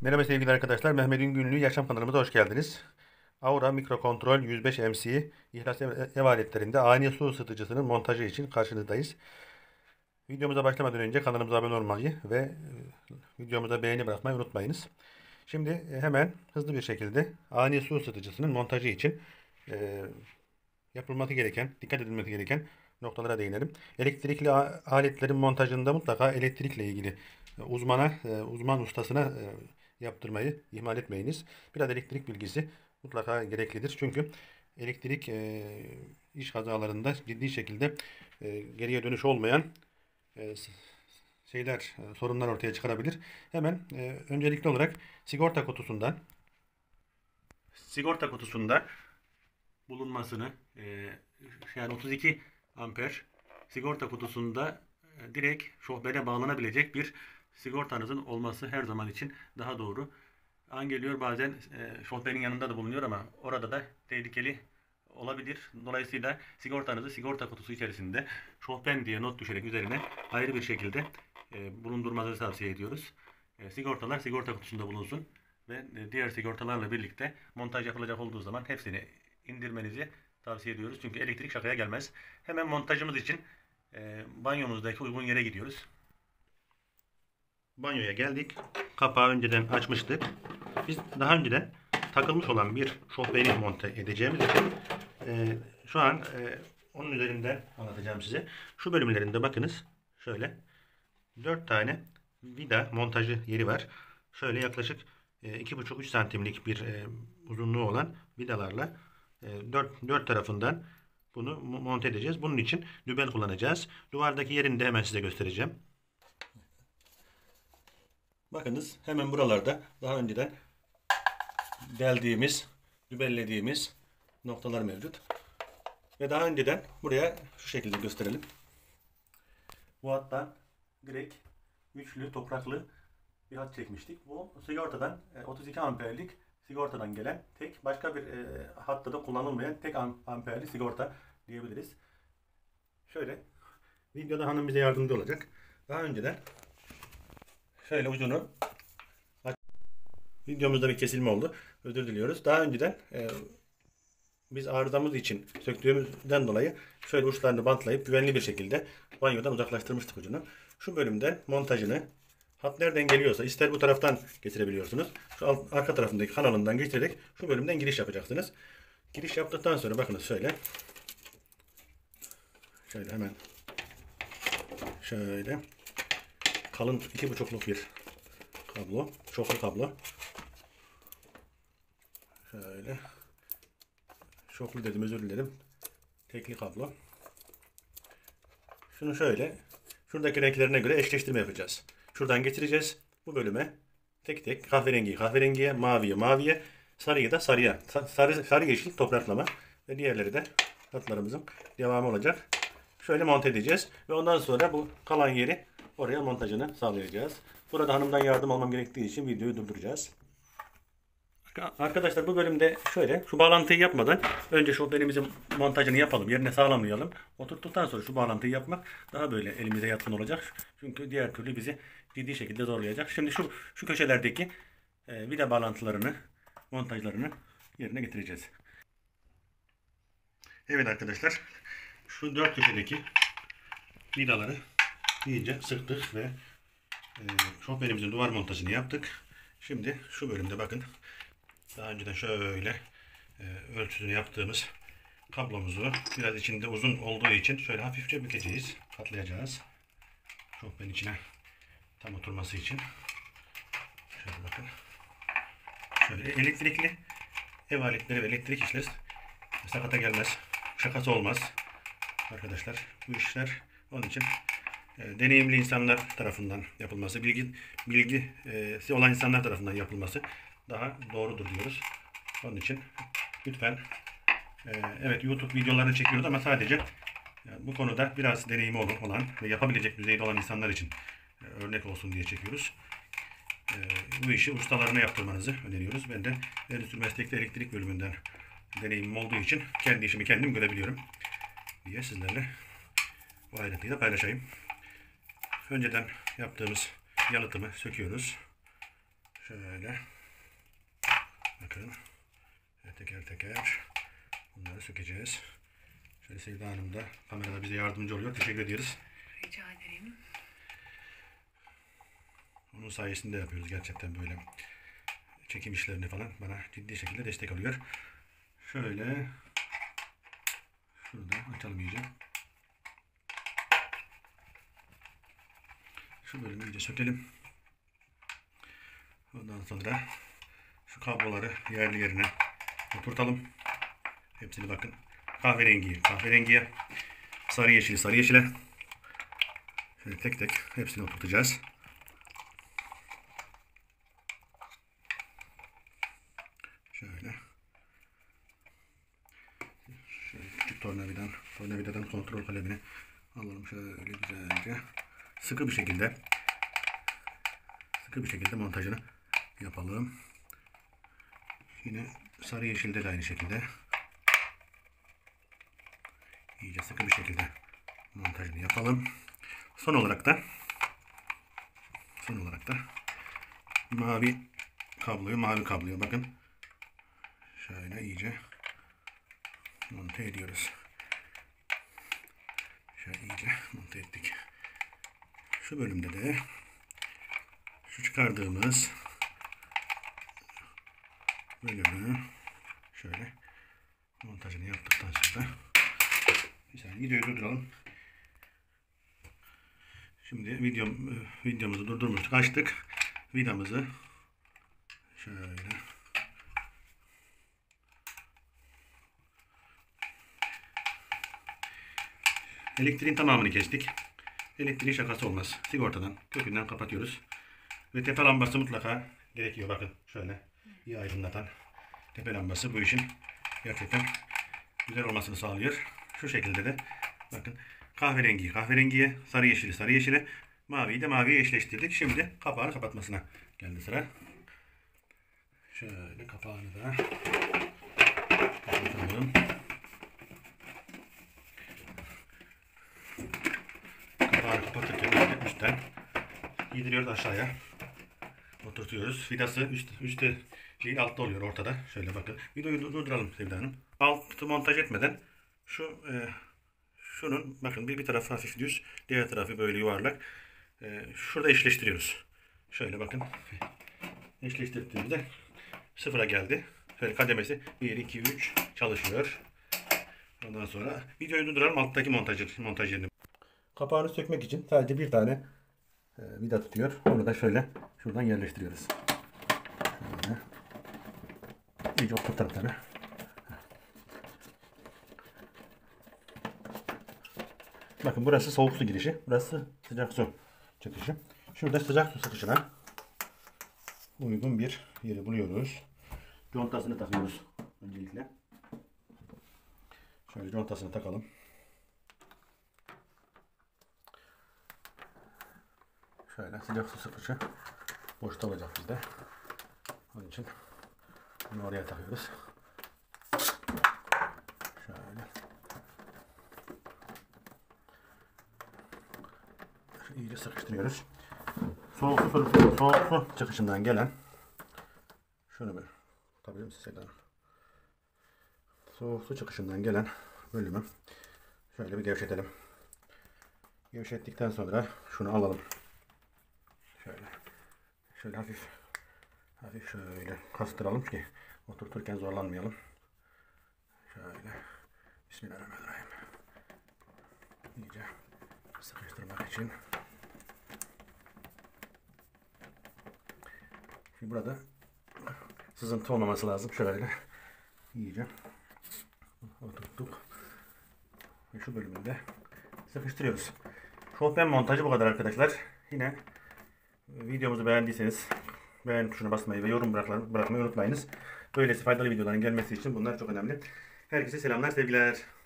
Merhaba sevgili arkadaşlar. Mehmet'in Günlüğü Yaşam kanalımıza hoş geldiniz. Aura Mikrokontrol 105 MC ihlas ev aletlerinde ani su ısıtıcısının montajı için karşınızdayız. Videomuza başlamadan önce kanalımıza abone olmayı ve videomuza beğeni bırakmayı unutmayınız. Şimdi hemen hızlı bir şekilde ani su ısıtıcısının montajı için e, yapılması gereken, dikkat edilmesi gereken noktalara değinelim. Elektrikli aletlerin montajında mutlaka elektrikle ilgili uzman ustasına yaptırmayı ihmal etmeyiniz. Biraz elektrik bilgisi mutlaka gereklidir. Çünkü elektrik iş kazalarında ciddi şekilde geriye dönüş olmayan e, sorunlar ortaya çıkarabilir. Hemen öncelikli olarak sigorta kutusunda bulunmasını yani 32 amper sigorta kutusunda direkt şofbene bağlanabilecek bir sigortanızın olması her zaman için daha doğru. An geliyor bazen şofbenin yanında da bulunuyor ama orada da tehlikeli olabilir. Dolayısıyla sigortanızı sigorta kutusu içerisinde şofben diye not düşerek üzerine ayrı bir şekilde bulundurmanızı tavsiye ediyoruz. Sigortalar sigorta kutusunda bulunsun ve diğer sigortalarla birlikte montaj yapılacak olduğu zaman hepsini indirmenizi tavsiye ediyoruz. Çünkü elektrik şakaya gelmez. Hemen montajımız için banyomuzdaki uygun yere gidiyoruz. Banyoya geldik. Kapağı önceden açmıştık. Biz daha önceden takılmış olan bir şofbeni monte edeceğimiz için şu an onun üzerinden anlatacağım size. Şu bölümlerinde bakınız. Şöyle 4 tane vida montajı yeri var. Şöyle yaklaşık 2,5-3 santimlik bir uzunluğu olan vidalarla 4 tarafından bunu monte edeceğiz. Bunun için dübel kullanacağız. Duvardaki yerini de hemen size göstereceğim. Bakınız hemen buralarda daha önceden deldiğimiz, dübellediğimiz noktalar mevcut. Ve daha önceden buraya şu şekilde gösterelim. Bu hattan direkt üçlü topraklı bir hat çekmiştik. Bu sigortadan 32 amperlik sigortadan gelen tek başka bir hatta da kullanılmayan tek amperli sigorta diyebiliriz. Şöyle videoda hanım bize yardımcı olacak. Daha önceden şöyle ucunu videomuzda bir kesilme oldu. Özür diliyoruz. Daha önceden biz arızamız için söktüğümüzden dolayı şöyle uçlarını bantlayıp güvenli bir şekilde banyodan uzaklaştırmıştık ucunu. Şu bölümden montajını hat nereden geliyorsa ister bu taraftan getirebiliyorsunuz. Şu arka tarafındaki kanalından geçirerek şu bölümden giriş yapacaksınız. Giriş yaptıktan sonra bakınız şöyle hemen şöyle kalın 2,5'luk bir kablo, çoklu kablo. Şöyle çoklu dedim, özür dilerim. Tekli kablo. Şunu şöyle şuradaki renklerine göre eşleştirme yapacağız. Şuradan getireceğiz. Bu bölüme tek tek kahverengiye, maviye, sarıyı da sarıya. Sarı yeşil topraklama ve diğerleri de hatlarımızın devamı olacak. Şöyle monte edeceğiz ve ondan sonra bu kalan yeri oraya montajını sağlayacağız. Burada hanımdan yardım almam gerektiği için videoyu durduracağız. Arkadaşlar bu bölümde şöyle şu bağlantıyı yapmadan önce şofbenimizin montajını yapalım. Yerine sağlamlayalım. Oturttuktan sonra şu bağlantıyı yapmak daha böyle elimize yatkın olacak. Çünkü diğer türlü bizi ciddi şekilde zorlayacak. Şimdi şu köşelerdeki vida bağlantılarını, montajlarını yerine getireceğiz. Evet arkadaşlar. Şu 4 köşedeki vidaları iyice sıktık ve şofbenimizin duvar montajını yaptık. Şimdi şu bölümde bakın. Daha önceden şöyle ölçüsünü yaptığımız kablomuzu biraz içinde uzun olduğu için şöyle hafifçe bükeceğiz. Katlayacağız. Şofbenin içine tam oturması için. Şöyle bakın. Şöyle elektrikli ev aletleri ve elektrik işler sakata gelmez. Şakası olmaz. Arkadaşlar bu işler onun için deneyimli insanlar tarafından yapılması, bilgisi olan insanlar tarafından yapılması daha doğrudur diyoruz. Onun için lütfen evet YouTube videolarını çekiyoruz ama sadece bu konuda biraz deneyimi olan ve yapabilecek düzeyde olan insanlar için örnek olsun diye çekiyoruz. Bu işi ustalarına yaptırmanızı öneriyoruz. Ben de endüstri meslekte elektrik bölümünden deneyimim olduğu için kendi işimi kendim görebiliyorum diye sizlerle bu ayrıntıyı da paylaşayım. Önceden yaptığımız yalıtımı söküyoruz. Şöyle. Bakın. Teker teker bunları sökeceğiz. Şöyle Sevda Hanım da kamerada bize yardımcı oluyor. Teşekkür ediyoruz. Rica ederim. Onun sayesinde yapıyoruz gerçekten böyle çekim işlerini falan bana ciddi şekilde destek oluyor. Şöyle şurada açalım iyice. Şu bölümü iyice sökelim. Ondan sonra şu kabloları yerli yerine oturtalım. Hepsini bakın. Kahverengiye, sarı yeşile. Şöyle tek tek hepsini oturtacağız. Şöyle küçük tornavidadan kontrol kalemini alalım şöyle güzelce. Sıkı bir şekilde montajını yapalım. Yine sarı yeşilde de aynı şekilde. İyice sıkı bir şekilde montajını yapalım. Son olarak da mavi kabloyu bakın. Şöyle iyice monte ediyoruz. Şöyle iyice monte ettik. Şu bölümde de şu çıkardığımız bölümü şöyle montajını yaptıktan sonra bir saniye videoyu durduralım. Şimdi videomuzu durdurmuştuk. Açtık. Vidamızı şöyle elektriğin tamamını kestik. Elektriğin şakası olmaz. Sigortadan kökünden kapatıyoruz. Ve tepe lambası mutlaka gerekiyor. Bakın şöyle iyi aydınlatan tepe lambası bu işin gerçekten güzel olmasını sağlıyor. Şu şekilde de bakın kahverengiye, sarı yeşile, maviyi de maviye eşleştirdik. Şimdi kapağını kapatmasına geldi sıra. Şöyle kapağını da kapatalım. Kapağını kapatırken üstten giydiriyoruz aşağıya. Oturtuyoruz. Vidası üstte değil altta oluyor ortada. Şöyle bakın. Videoyu durduralım Sevda Hanım. Altı montaj etmeden şunun bakın bir tarafı hafif düz, diğer tarafı böyle yuvarlak. Şurada eşleştiriyoruz. Şöyle bakın. Eşleştirdiğimizde sıfıra geldi. Şöyle kademesi 1, 2, 3 çalışıyor. Ondan sonra videoyu durduralım. Alttaki montaj yerini. Kapağını sökmek için sadece bir tane vida tutuyor. Onu da şöyle şuradan yerleştiriyoruz. Şöyle. İyice oturtalım tabii. Bakın burası soğuk su girişi. Burası sıcak su çıkışı. Şurada sıcak su sıkışına uygun bir yeri buluyoruz. Contasını takıyoruz öncelikle. Şöyle contasını takalım. Şöyle sıcak su sıkışı boşta olacak bizde. Onun için bunu oraya takıyoruz. Şöyle. İyice sıkıştırıyoruz. Soğuk su çıkışından gelen şunu bir tutabilir misiniz Seda Hanım? Soğuk su çıkışından gelen bölümü şöyle bir gevşetelim. Gevşettikten sonra şunu alalım. Şöyle hafif şöyle kastıralım ki oturturken zorlanmayalım. Şöyle Bismillahirrahmanirrahim. İyice sıkıştırmak için. Şimdi burada sızıntı olmaması lazım. Şöyle iyice oturttuk. Ve şu bölümünde sıkıştırıyoruz. Şofben montajı bu kadar arkadaşlar. Yine videomuzu beğendiyseniz beğen tuşuna basmayı ve yorum bırakmayı unutmayınız. Böylesi faydalı videoların gelmesi için bunlar çok önemli. Herkese selamlar, sevgiler.